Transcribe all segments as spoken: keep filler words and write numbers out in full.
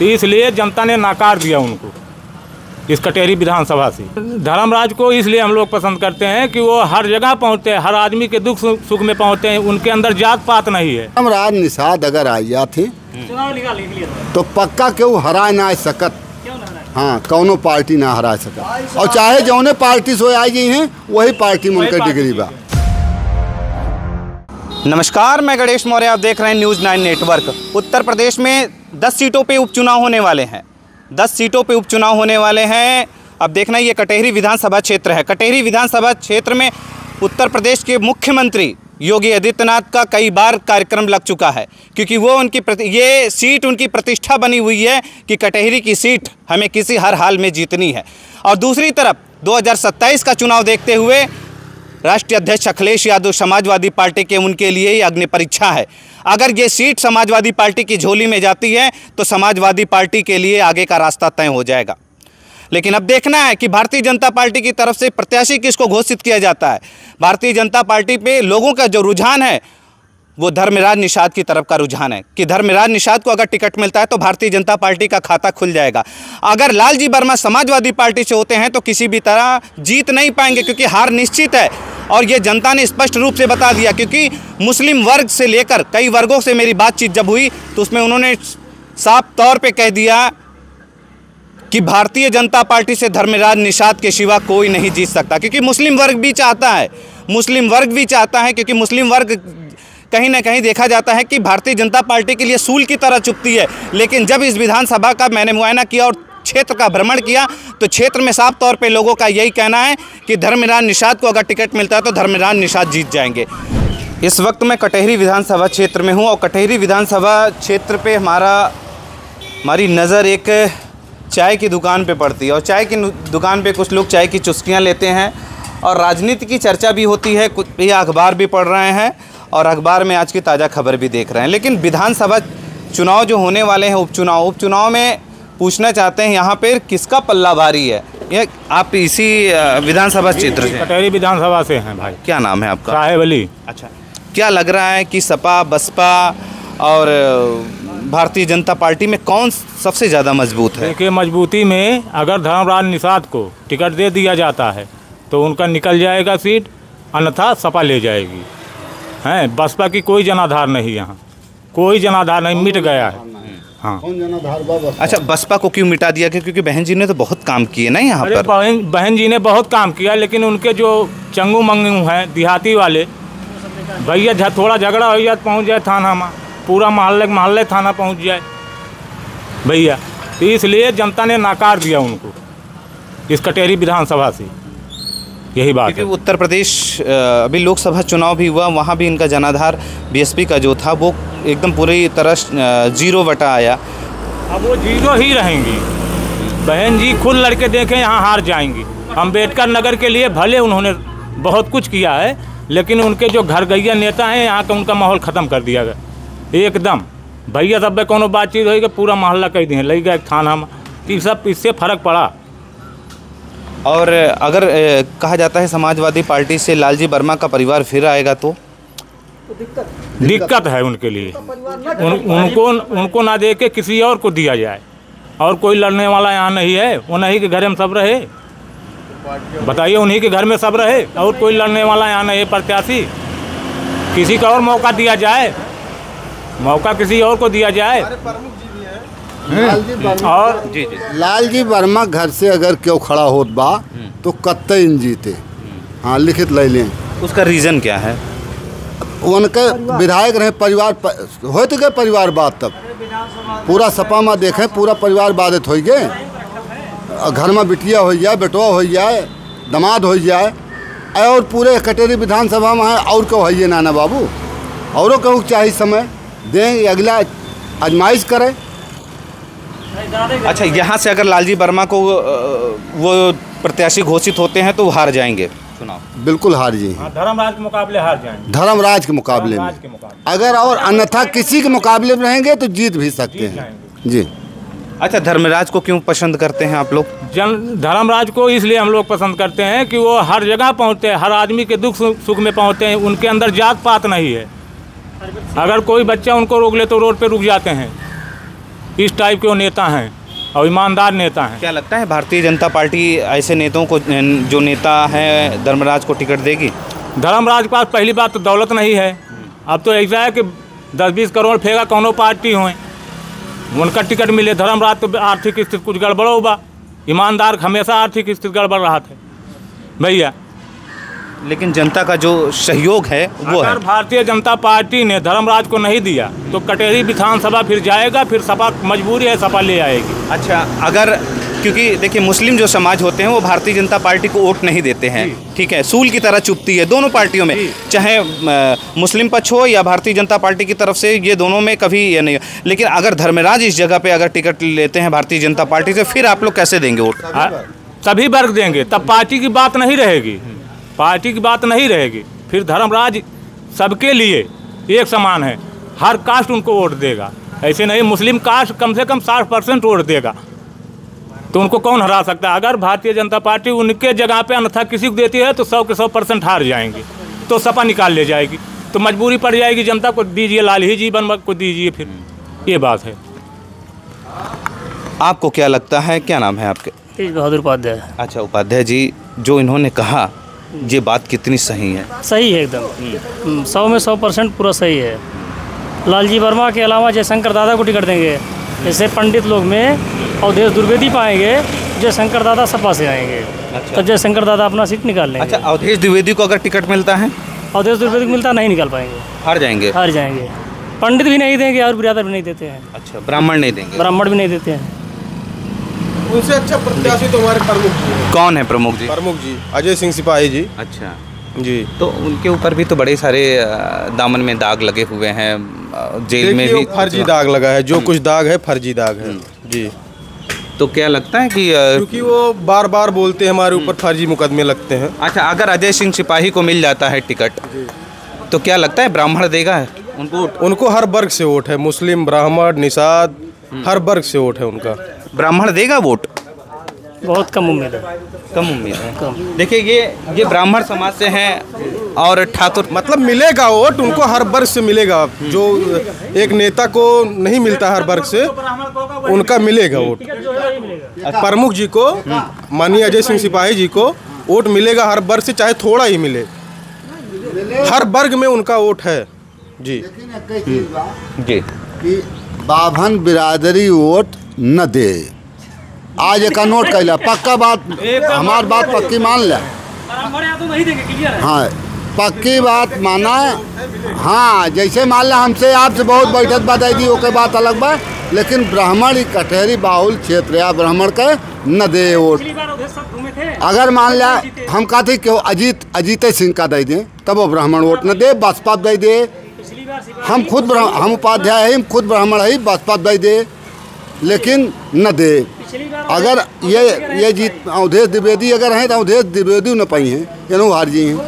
तो इसलिए जनता ने नकार दिया उनको इस कटेरी विधानसभा से। धर्मराज को इसलिए हम लोग पसंद करते हैं कि वो हर जगह पहुँचते हैं, हर आदमी के दुख सुख में पहुँचते हैं, उनके अंदर जात पात नहीं है। धर्मराज निषाद अगर आ जाते तो पक्का क्यों हरा ना सकत, हाँ कौनो पार्टी ना हरा सकत, और चाहे जौने पार्टी से आई गई हैं वही पार्टी में उनका डिग्री बा। नमस्कार, मैं गणेश मौर्य, आप देख रहे हैं news nine network. Uttar Pradesh में दस सीटों पे उपचुनाव होने वाले हैं। दस सीटों पे उपचुनाव होने वाले हैं। अब देखना, ये कटेहरी विधानसभा क्षेत्र है। कटेहरी विधानसभा क्षेत्र में उत्तर प्रदेश के मुख्यमंत्री योगी आदित्यनाथ का कई बार कार्यक्रम लग चुका है, क्योंकि वो उनकी ये सीट उनकी प्रतिष्ठा बनी हुई है कि कटेहरी की सीट हमें किसी हर हाल में जीतनी है। और दूसरी तरफ दो हज़ार सत्ताईस का चुनाव देखते हुए राष्ट्रीय अध्यक्ष अखिलेश यादव समाजवादी पार्टी के उनके लिए ही अग्नि परीक्षा है। अगर ये सीट समाजवादी पार्टी की झोली में जाती है तो समाजवादी पार्टी के लिए आगे का रास्ता तय हो जाएगा। लेकिन अब देखना है कि भारतीय जनता पार्टी की तरफ से प्रत्याशी किसको घोषित किया जाता है। भारतीय जनता पार्टी पे लोगों का जो रुझान है वो धर्मराज निषाद की तरफ का रुझान है कि धर्मराज निषाद को अगर टिकट मिलता है तो भारतीय जनता पार्टी का खाता खुल जाएगा। अगर लालजी वर्मा समाजवादी पार्टी से होते हैं तो किसी भी तरह जीत नहीं पाएंगे, क्योंकि हार निश्चित है। और ये जनता ने स्पष्ट रूप से बता दिया, क्योंकि मुस्लिम वर्ग से लेकर कई वर्गों से मेरी बातचीत जब हुई तो उसमें उन्होंने साफ तौर पर कह दिया कि भारतीय जनता पार्टी से धर्मराज निषाद के सिवा कोई नहीं जीत सकता, क्योंकि मुस्लिम वर्ग भी चाहता है मुस्लिम वर्ग भी चाहता है क्योंकि मुस्लिम वर्ग कहीं ना कहीं देखा जाता है कि भारतीय जनता पार्टी के लिए सूल की तरह चुभती है। लेकिन जब इस विधानसभा का मैंने मुआयना किया और क्षेत्र का भ्रमण किया तो क्षेत्र में साफ तौर पे लोगों का यही कहना है कि धर्मराज निषाद को अगर टिकट मिलता है तो धर्मराज निषाद जीत जाएंगे। इस वक्त मैं कटेहरी विधानसभा क्षेत्र में हूँ और कटेहरी विधानसभा क्षेत्र पे हमारा हमारी नज़र एक चाय की दुकान पे पड़ती है और चाय की दुकान पे कुछ लोग चाय की चुस्कियाँ लेते हैं और राजनीति की चर्चा भी होती है। कुछ ये अखबार भी पढ़ रहे हैं और अखबार में आज की ताज़ा खबर भी देख रहे हैं। लेकिन विधानसभा चुनाव जो होने वाले हैं, उपचुनाव उपचुनाव में पूछना चाहते हैं यहाँ पर किसका पल्ला भारी है। ये आप इसी विधानसभा क्षेत्र से, कटेहरी विधानसभा से हैं भाई। क्या नाम है आपका? साहेब अली। अच्छा, क्या लग रहा है कि सपा बसपा और भारतीय जनता पार्टी में कौन सबसे ज़्यादा मजबूत है? देखिए, मजबूती में अगर धर्मराज निषाद को टिकट दे दिया जाता है तो उनका निकल जाएगा सीट, अन्यथा सपा ले जाएगी। हैं, बसपा की कोई जनाधार नहीं, यहाँ कोई जनाधार नहीं, मिट गया है। हाँ, अच्छा, बसपा को क्यों मिटा दिया? क्योंकि बहन जी ने तो बहुत काम किए ना यहाँ पर। बहन बहन जी ने बहुत काम किया, लेकिन उनके जो चंगू मंगू हैं देहाती वाले भैया, थोड़ा झगड़ा हो जाए पहुँच जाए थाना में, पूरा मोहल्ले मोहल्ले थाना पहुँच जाए भैया, तो इसलिए जनता ने नकार दिया उनको इस कटेहरी विधानसभा से। यही बात है। उत्तर प्रदेश अभी लोकसभा चुनाव भी हुआ, वहाँ भी इनका जनाधार बीएसपी का जो था वो एकदम पूरी तरह जीरो बटा आया। अब वो जीरो ही रहेंगी। बहन जी खुद लड़के देखें यहाँ हार जाएंगी। अम्बेडकर नगर के लिए भले उन्होंने बहुत कुछ किया है, लेकिन उनके जो घर गैया नेता हैं यहाँ का उनका माहौल ख़त्म कर दिया गया एकदम। भैया सब में कोनो बातचीत होगी पूरा मोहल्ला कह दिए लग गया थाना में, तो सब इससे फ़र्क पड़ा। और अगर ए, कहा जाता है समाजवादी पार्टी से लालजी वर्मा का परिवार फिर आएगा तो दिक्कत दिक्कत है उनके लिए। उन, उनको उनको ना दे के किसी और को दिया जाए, और कोई लड़ने वाला यहाँ नहीं है। उन्हीं के घर में सब रहे, बताइए, उन्हीं के घर में सब रहे और कोई लड़ने वाला यहाँ नहीं है प्रत्याशी। किसी का और मौका दिया जाए, मौका किसी और को दिया जाए। और जी जी लालजी वर्मा घर से अगर क्यों खड़ा होत बा तो कत्ते इन जीते। हाँ, लिखित ले लें। उसका रीज़न क्या है? उनके विधायक रहे, परिवार हो तो गए परिवार बात, तब पूरा सपा में देखें पूरा परिवार बाधित हो गए। घर में बिटिया हो जाए, बेटवा हो जाए, दामाद हो जाए, और पूरे कटेहरी विधानसभा में है। और क्यों है ये नाना बाबू, औरों कहूँ चाहिए समय दें, अगला आजमाइश करें। अच्छा, यहाँ से अगर लालजी वर्मा को वो प्रत्याशी घोषित होते हैं तो वो हार जाएंगे चुनाव? बिल्कुल हार जाएंगे। धर्मराज के मुकाबले हार जाएंगे। धर्मराज के मुकाबले में अगर और अन्यथा किसी के मुकाबले में रहेंगे तो जीत भी सकते हैं जी। अच्छा, धर्मराज को क्यों पसंद करते हैं आप लोग? जन धर्मराज को इसलिए हम लोग पसंद करते हैं कि वो हर जगह पहुँचते हैं, हर आदमी के दुख सुख में पहुँचते हैं। उनके अंदर जात पात नहीं है। अगर कोई बच्चा उनको रोक ले तो रोड पे रुक जाते हैं। इस टाइप के वो नेता हैं और ईमानदार नेता हैं। क्या लगता है भारतीय जनता पार्टी ऐसे नेताओं को, जो नेता है धर्मराज को टिकट देगी? धर्मराज के पास पहली बात तो दौलत नहीं है। अब तो ऐसा है कि दस बीस करोड़ फेंका कौनो पार्टी हुए उनका टिकट मिले। धर्मराज तो आर्थिक स्थिति कुछ गड़बड़ होगा, ईमानदार हमेशा आर्थिक स्थिति गड़बड़ रहा था भैया। लेकिन जनता का जो सहयोग है वो है। अगर भारतीय जनता पार्टी ने धर्मराज को नहीं दिया तो कटेरी विधानसभा फिर जाएगा, फिर सपा मजबूरी है सपा ले आएगी। अच्छा, अगर क्योंकि देखिए मुस्लिम जो समाज होते हैं वो भारतीय जनता पार्टी को वोट नहीं देते हैं, ठीक है, सूल की तरह चुभती है दोनों पार्टियों में, चाहे आ, मुस्लिम पक्ष हो या भारतीय जनता पार्टी की तरफ से, ये दोनों में कभी ये नहीं। लेकिन अगर धर्मराज इस जगह पे अगर टिकट लेते हैं भारतीय जनता पार्टी से, फिर आप लोग कैसे देंगे वोट? सभी वर्ग देंगे, तब पार्टी की बात नहीं रहेगी, पार्टी की बात नहीं रहेगी। फिर धर्मराज सबके लिए एक समान है, हर कास्ट उनको वोट देगा। ऐसे नहीं मुस्लिम कास्ट कम से कम साठ परसेंट वोट देगा, तो उनको कौन हरा सकता है? अगर भारतीय जनता पार्टी उनके जगह पे अन्यथा किसी को देती है तो सौ के सौ परसेंट हार जाएंगे, तो सपा निकाल ले जाएगी, तो मजबूरी पड़ जाएगी जनता को दीजिए, लाल ही जीवन को दीजिए, फिर ये बात है। आपको क्या लगता है, क्या नाम है आपके? तेज बहादुर उपाध्याय। अच्छा उपाध्याय जी, जो इन्होंने कहा ये बात कितनी सही है? सही है एकदम, सौ में सौ परसेंट पूरा सही है। लालजी वर्मा के अलावा जयशंकर दादा को टिकट देंगे, जैसे पंडित लोग में अवधेश द्विवेदी पाएंगे, जयशंकर दादा सपा से आएंगे। अच्छा। तो जयशंकर दादा अपना सीट निकाल लेंगे। अच्छा, अवधेश द्विवेदी को अगर टिकट मिलता है? अवधेश द्विवेदी को मिलता नहीं निकाल पाएंगे, हार जाएंगे। हार जाएंगे, पंडित भी नहीं देंगे और बिरादर भी नहीं देते हैं। अच्छा, ब्राह्मण नहीं देंगे? ब्राह्मण भी नहीं देते हैं। उनसे अच्छा प्रत्याशी तो हमारे प्रमुख जी हैं। कौन है प्रमुख जी? प्रमुख जी अजय सिंह सिपाही जी। अच्छा जी, तो उनके ऊपर भी तो बड़े सारे दामन में दाग लगे हुए हैं, जेल में भी फर्जी दाग लगा है, जो कुछ दाग है फर्जी दाग है जी। तो क्या लगता है कि क्योंकि वो बार बार बोलते हैं हमारे ऊपर फर्जी मुकदमे लगते हैं। अच्छा, अगर अजय सिंह सिपाही को मिल जाता है टिकट तो क्या लगता है ब्राह्मण देगा उनको? उनको हर वर्ग से वोट है, मुस्लिम, ब्राह्मण, निषाद, हर वर्ग से वोट है उनका। ब्राह्मण देगा वोट? बहुत कम उम्मीद है। कम उम्मीद है। देखिए ये ये ब्राह्मण समाज से हैं और ठाकुर, मतलब मिलेगा वोट उनको, हर वर्ग से मिलेगा। जो एक नेता को नहीं मिलता हर वर्ग से, उनका मिलेगा वोट। प्रमुख जी को, माननीय अजय सिंह सिपाही जी को वोट मिलेगा हर वर्ग से, चाहे थोड़ा ही मिले, हर वर्ग में उनका वोट है जी। जी कि बाभन बिरादरी वोट न दे, आज एक नोट कैला, पक्का बात, हमार बात पक्की मान ले। हाँ, पक्की बात माना। हाँ, जैसे मान ला हमसे आपसे बहुत बैठक बताई दी, ओके बात अलग बा, लेकिन ब्राह्मण ही कटहरी बाहुल क्षेत्र या ब्राह्मण के न दे वोट। अगर मान लिया हम कहते कि अजीत अजीत सिंह का दे दें, तब वो ब्राह्मण वोट न दे, बसपा दे दे। हम खुद हम उपाध्याय है, हम खुद ब्राह्मण है, बसपा दे दे, लेकिन न दे। अगर ये ये जीत अवधेश द्विवेदी अगर हैं तो अवधेश द्विवेदी न पाई हैं, यानी हार जी हैं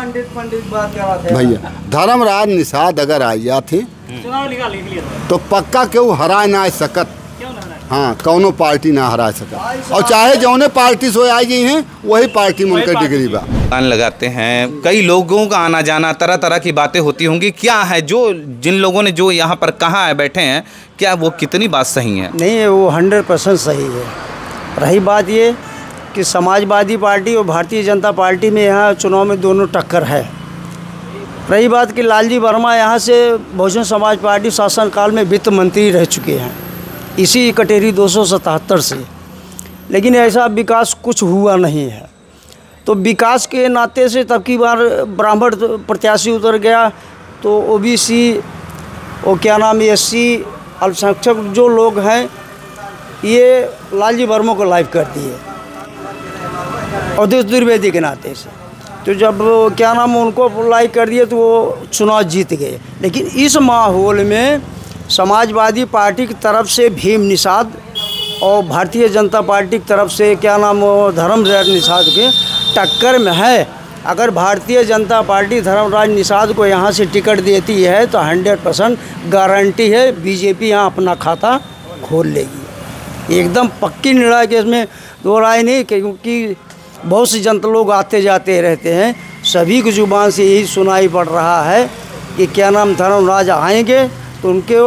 भैया। धर्मराज निषाद अगर आ जाते तो पक्का क्यों हरा ना सकत। हाँ, कौनो पार्टी ना हरा सकत, और चाहे जौने पार्टी से आई गई हैं वही पार्टी में उनका डिग्री बा। कान लगाते हैं, कई लोगों का आना जाना, तरह तरह की बातें होती होंगी। क्या है जो जिन लोगों ने जो यहाँ पर कहा है बैठे हैं, क्या वो कितनी बात सही है? नहीं है, वो हंड्रेड परसेंट सही है। रही बात ये कि समाजवादी पार्टी और भारतीय जनता पार्टी में यहाँ चुनाव में दोनों टक्कर है। रही बात कि लालजी वर्मा यहाँ से बहुजन समाज पार्टी शासनकाल में वित्त मंत्री रह चुके हैं, इसी कटेरी दो सौ सतहत्तर से, लेकिन ऐसा विकास कुछ हुआ नहीं है। तो विकास के नाते से तब की बार ब्राह्मण प्रत्याशी उतर गया, तो ओबीसी और क्या नाम एससी अल्पसंख्यक जो लोग हैं ये लालजी वर्मा को लाइव कर दिए अवधेश द्विवेदी के नाते से। तो जब क्या नाम उनको लाइव कर दिए तो वो चुनाव जीत गए। लेकिन इस माहौल में समाजवादी पार्टी की तरफ से भीम निषाद और भारतीय जनता पार्टी की तरफ से क्या नाम धर्मराज निषाद के टक्कर में है। अगर भारतीय जनता पार्टी धर्मराज निषाद को यहाँ से टिकट देती है तो हंड्रेड परसेंट गारंटी है बीजेपी यहाँ अपना खाता खोल लेगी। एकदम पक्की निर्णय के, इसमें दो राय नहीं, क्योंकि बहुत से जनता लोग आते जाते रहते हैं, सभी की ज़ुबान से यही सुनाई पड़ रहा है कि क्या नाम धर्मराज आएंगे तो उनके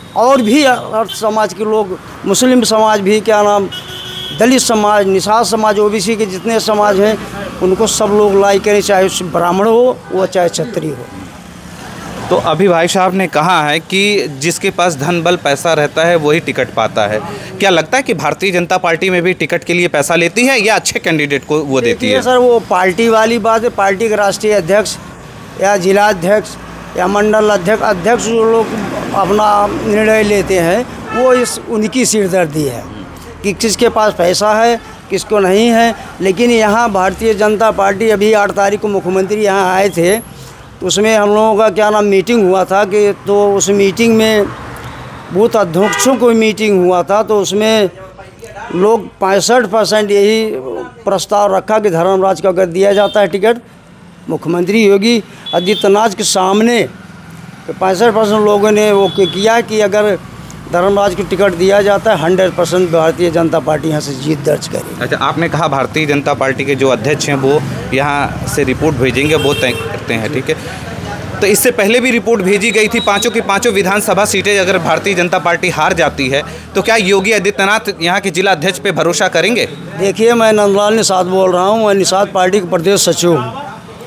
और भी अर्थ समाज के लोग, मुस्लिम समाज भी, क्या नाम, दलित समाज, निषाद समाज, ओबीसी के जितने समाज हैं उनको सब लोग लाइक करें, चाहे ब्राह्मण हो वो चाहे क्षत्रिय हो। तो अभी भाई साहब ने कहा है कि जिसके पास धन बल पैसा रहता है वही टिकट पाता है। क्या लगता है कि भारतीय जनता पार्टी में भी टिकट के लिए पैसा लेती है या अच्छे कैंडिडेट को वो देती है? सर वो पार्टी वाली बात है। पार्टी के राष्ट्रीय अध्यक्ष या जिलाध्यक्ष या मंडल अध्यक्ष अध्यक्ष जो लोग अपना निर्णय लेते हैं वो इस उनकी सिरदर्दी है कि किसके पास पैसा है किसको नहीं है। लेकिन यहाँ भारतीय जनता पार्टी, अभी आठ तारीख को मुख्यमंत्री यहाँ आए थे, उसमें हम लोगों का क्या नाम मीटिंग हुआ था कि तो उस मीटिंग में बूथ अध्यक्षों को मीटिंग हुआ था, तो उसमें लोग पैंसठ परसेंट यही प्रस्ताव रखा कि धर्मराज को अगर दिया जाता है टिकट, मुख्यमंत्री योगी आदित्यनाथ के सामने पैंसठ परसेंट लोगों ने वो किया कि अगर धर्मराज को टिकट दिया जाता है hundred percent Bharatiya Janata party यहाँ से जीत दर्ज करेगी। अच्छा, आपने कहा भारतीय जनता पार्टी के जो अध्यक्ष हैं वो यहाँ से रिपोर्ट भेजेंगे, वो तय करते हैं, ठीक है। तो इससे पहले भी रिपोर्ट भेजी गई थी, पांचों की पांचों विधानसभा सीटें अगर भारतीय जनता पार्टी हार जाती है तो क्या योगी आदित्यनाथ यहाँ के जिला अध्यक्ष पे भरोसा करेंगे? देखिए, मैं नंदलाल निषाद बोल रहा हूँ, मैं निषाद पार्टी के प्रदेश सचिव हूँ।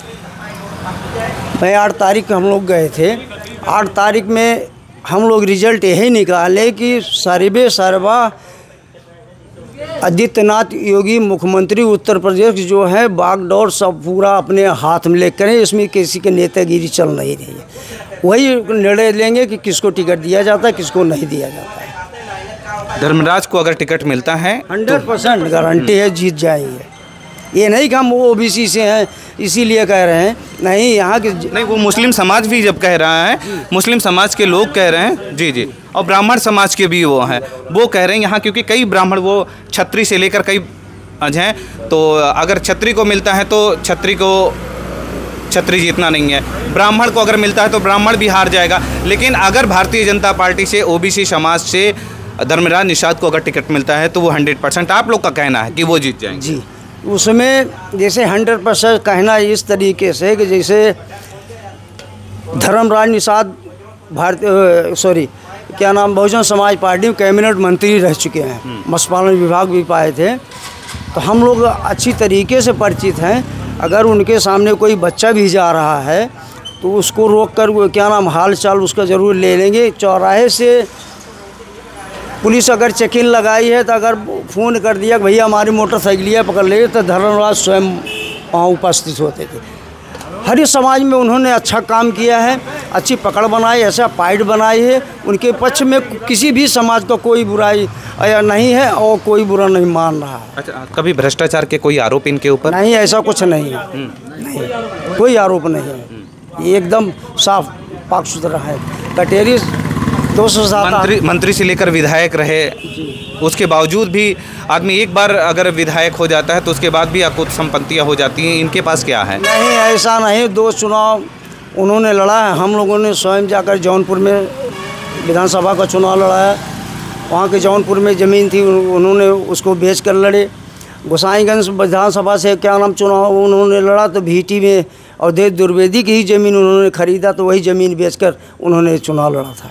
मैं आठ तारीख को हम लोग गए थे। आठ तारीख में हम लोग रिजल्ट यही निकाले कि सर्वे सर्वा आदित्यनाथ योगी मुख्यमंत्री उत्तर प्रदेश जो है बागडोर सब पूरा अपने हाथ में लेकर, इसमें किसी की नेतागिरी चल नहीं रही है। वही निर्णय लेंगे कि किसको टिकट दिया जाता है किसको नहीं दिया जाता है। धर्मराज को अगर टिकट मिलता है हंड्रेड परसेंट गारंटी है जीत जाएंगे। ये नहीं कि हम ओबीसी से हैं इसीलिए कह रहे हैं, नहीं, यहाँ के नहीं, वो मुस्लिम समाज भी जब कह रहा है, मुस्लिम समाज के लोग कह रहे हैं, जी जी, और ब्राह्मण समाज के भी वो हैं, वो कह रहे हैं यहाँ, क्योंकि कई ब्राह्मण वो छत्री से लेकर कई हैं, तो अगर छत्री को मिलता है तो छत्री को छत्री जीतना नहीं है, ब्राह्मण को अगर मिलता है तो ब्राह्मण भी हार जाएगा। लेकिन अगर भारतीय जनता पार्टी से ओबीसी समाज से धर्मराज निषाद को अगर टिकट मिलता है तो वो हंड्रेड परसेंट आप लोग का कहना है कि वो जीत जाएंगे। जी, उसमें जैसे हंड्रेड परसेंट कहना इस तरीके से कि जैसे धर्मराज निषाद भारतीय सॉरी क्या नाम बहुजन समाज पार्टी में कैबिनेट मंत्री रह चुके हैं, मत्स्य पालन विभाग भी पाए थे, तो हम लोग अच्छी तरीके से परिचित हैं। अगर उनके सामने कोई बच्चा भी जा रहा है तो उसको रोक कर वो क्या नाम हाल चाल उसका ज़रूर ले लेंगे। चौराहे से पुलिस अगर चेकिंग लगाई है तो अगर फ़ोन कर दिया कि भैया हमारी मोटरसाइकिलियाँ पकड़ ले, तो धर्मराज स्वयं वहाँ उपस्थित होते थे। हर समाज में उन्होंने अच्छा काम किया है, अच्छी पकड़ बनाई, ऐसा पाइट बनाई है। उनके पक्ष में किसी भी समाज का कोई बुराई या नहीं है और कोई बुरा नहीं मान रहा है। अच्छा, कभी भ्रष्टाचार के कोई आरोप इनके ऊपर? नहीं, ऐसा कुछ नहीं है, नहीं, कोई आरोप नहीं है। ये एकदम साफ पाक सुथरा है। कटेरी दो सौ सात मंत्री मंत्री से लेकर विधायक रहे, उसके बावजूद भी आदमी एक बार अगर विधायक हो जाता है तो उसके बाद भी अकुत संपत्तियाँ हो जाती हैं। इनके पास क्या है? नहीं, ऐसा नहीं। दो चुनाव उन्होंने लड़ा है, हम लोगों ने स्वयं जाकर जौनपुर में विधानसभा का चुनाव लड़ाया। वहाँ के जौनपुर में ज़मीन थी, उन्होंने उसको बेच कर लड़े। गोसाईगंज विधानसभा से क्या नाम चुनाव उन्होंने लड़ा तो भीटी में अवधेश द्विवेदी की ही ज़मीन उन्होंने ख़रीदा, तो वही ज़मीन बेचकर उन्होंने चुनाव लड़ा था।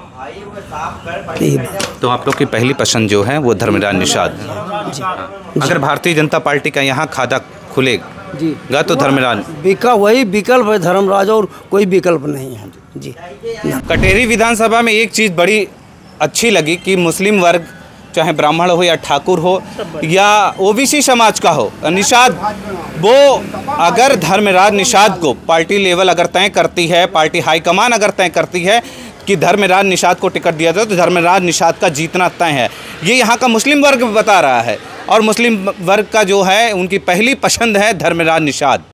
तो आप लोग की पहली पसंद जो है वो धर्मराज निषाद है। अगर भारतीय जनता पार्टी का यहाँ खाता खुलेगा जी तो धर्मराज विकल्प, वही विकल्प है धर्मराज, और कोई विकल्प नहीं है जी। कटेरी विधानसभा में एक चीज़ बड़ी अच्छी लगी कि मुस्लिम वर्ग, चाहे ब्राह्मण हो या ठाकुर हो या ओबीसी समाज का हो, निषाद, वो अगर धर्मराज निषाद को पार्टी लेवल अगर तय करती है, पार्टी हाईकमान अगर तय करती है कि धर्मराज निषाद को टिकट दिया जाए तो धर्मराज निषाद का जीतना तय है। ये यहाँ का मुस्लिम वर्ग बता रहा है, और मुस्लिम वर्ग का जो है उनकी पहली पसंद है धर्मराज निषाद।